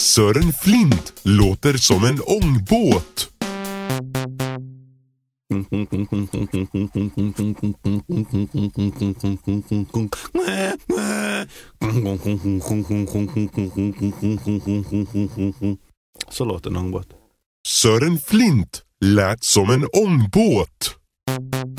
Sören Flint låter som en ångbåt. Så låter en ångbåt. Sören Flint lät som en ångbåt.